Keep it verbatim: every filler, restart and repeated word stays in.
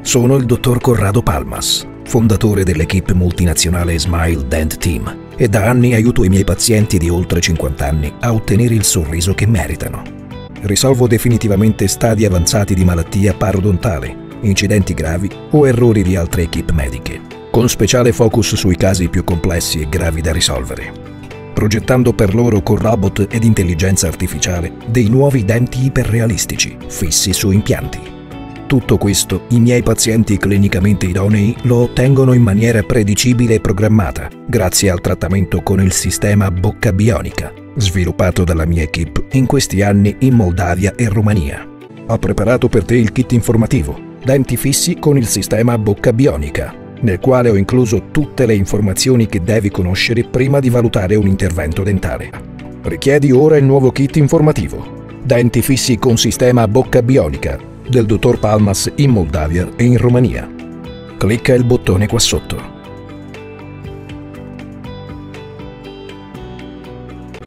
Sono il dottor Corrado Palmas, fondatore dell'equipe multinazionale Smile Dent Team, e da anni aiuto i miei pazienti di oltre cinquanta anni a ottenere il sorriso che meritano. Risolvo definitivamente stadi avanzati di malattia parodontale, incidenti gravi o errori di altre equipe mediche, con speciale focus sui casi più complessi e gravi da risolvere, progettando per loro con robot ed intelligenza artificiale dei nuovi denti iperrealistici fissi su impianti. Tutto questo i miei pazienti clinicamente idonei lo ottengono in maniera predicibile e programmata, grazie al trattamento con il sistema Bocca Bionica, sviluppato dalla mia equipe in questi anni in Moldavia e Romania. Ho preparato per te il kit informativo, Denti fissi con il sistema Bocca Bionica, nel quale ho incluso tutte le informazioni che devi conoscere prima di valutare un intervento dentale. Richiedi ora il nuovo kit informativo, Denti fissi con sistema Bocca Bionica, del dottor Palmas in Moldavia e in Romania. Clicca il bottone qua sotto.